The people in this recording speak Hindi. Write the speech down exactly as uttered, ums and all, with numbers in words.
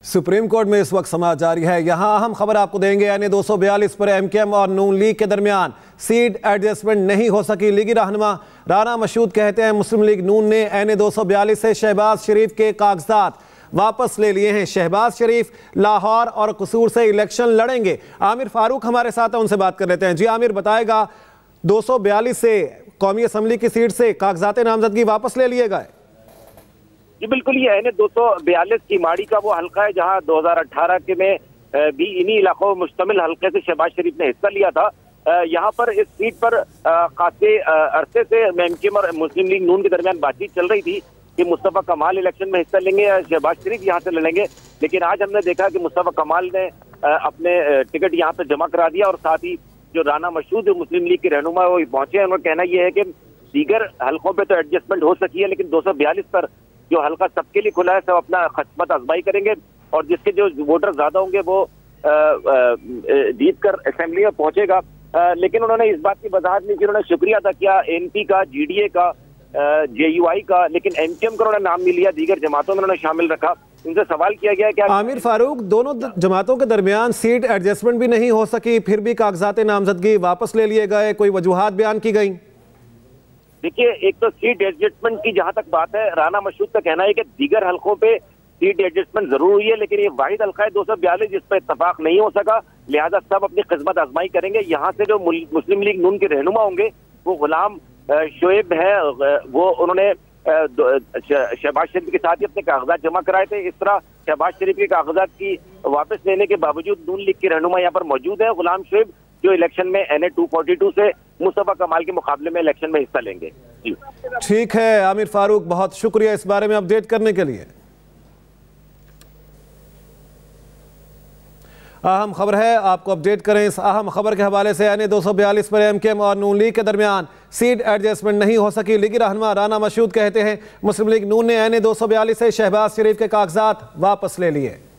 सुप्रीम कोर्ट में इस वक्त समाज जारी है। यहां अहम खबर आपको देंगे। एन ए दो सौ बयालीस पर एमकेएम और नून लीग के दरमियान सीट एडजस्टमेंट नहीं हो सकी। लीगी रहनुमा राना मशहूद कहते हैं मुस्लिम लीग नून ने एन ए दो सौ बयालीस से शहबाज शरीफ के कागजात वापस ले लिए हैं। शहबाज शरीफ लाहौर और कसूर से इलेक्शन लड़ेंगे। आमिर फारूक हमारे साथ हैं, उनसे बात कर लेते हैं। जी आमिर, बताएगा दो सौ बयालीस से कौमी असम्बली की सीट से कागजात नामजदगी वापस ले लिए गए? जी बिल्कुल, ये एन ए दो सौ बयालीस की माड़ी का वो हल्का है जहां दो हज़ार अठारह के में भी इन्हीं इलाकों में मुश्तमिल हल्के से शहबाज शरीफ ने हिस्सा लिया था। यहाँ पर इस सीट पर खासे अरसे से एमकेएम और मुस्लिम लीग नून के दरमियान बातचीत चल रही थी कि मुस्तफा कमाल इलेक्शन में हिस्सा लेंगे या शहबाज शरीफ यहाँ से लड़ेंगे। लेकिन आज हमने देखा कि मुस्तफा कमाल ने अपने टिकट यहाँ पे जमा करा दिया और साथ ही जो राना मशहूद जो मुस्लिम लीग के रहनुमा वो पहुंचे हैं। उनका कहना यह है कि दीगर हल्कों पे तो एडजस्टमेंट हो सकी है, लेकिन दो सौ बयालीस पर जो हल्का सबके लिए खुला है सब अपना खिस्मत आजमाई करेंगे और जिसके जो वोटर ज्यादा होंगे वो जीत कर असेंबली में पहुंचेगा। आ, लेकिन उन्होंने इस बात की वजाहत नहीं की। उन्होंने शुक्रिया अदा किया एनपी का, जीडीए का, जेयूआई का, लेकिन एमकेएम का उन्होंने नाम नहीं लिया। दीगर जमातों में उन्होंने शामिल रखा। उनसे सवाल किया गया कि आमिर फारूक, दोनों जमातों के दरमियान सीट एडजस्टमेंट भी नहीं हो सकी, फिर भी कागजात नामजदगी वापस ले लिए गए, कोई वजूहात बयान की गई? देखिए, एक तो सीट एडजस्टमेंट की जहां तक बात है, राना मशहूद का कहना है कि दीगर हल्कों पे सीट एडजस्टमेंट जरूर हुई है, लेकिन ये वाहिद हल्का है दो सौ बयालीस जिस पर इत्तफाक नहीं हो सका। लिहाजा सब अपनी किस्मत आजमाई करेंगे। यहाँ से जो मुस्लिम लीग नून के रहनुमा होंगे वो गुलाम शोएब है, वो उन्होंने शहबाज शरीफ के साथ ही अपने कागजात जमा कराए थे। इस तरह शहबाज शरीफ के कागजात की वापस लेने के बावजूद नून लीग के रहनुमा यहाँ पर मौजूद है। गुलाम शोएब जो इलेक्शन में N A two forty two से मुस्तफा कमाल के मुकाबले में इलेक्शन में हिस्सा लेंगे। ठीक है आमिर फारूक, बहुत शुक्रिया इस बारे में अपडेट करने के लिए। अहम खबर है, आपको अपडेट करें इस अहम खबर के हवाले से। एन ए दो सौ बयालीस पर एमकेएम और नून लीग के दरमियान सीट एडजस्टमेंट नहीं हो सकी। लीगी रहनुमा राना मशहूद कहते हैं मुस्लिम लीग नून ने एन ए दो सौ बयालीस से शहबाज शरीफ के कागजात वापस ले लिए।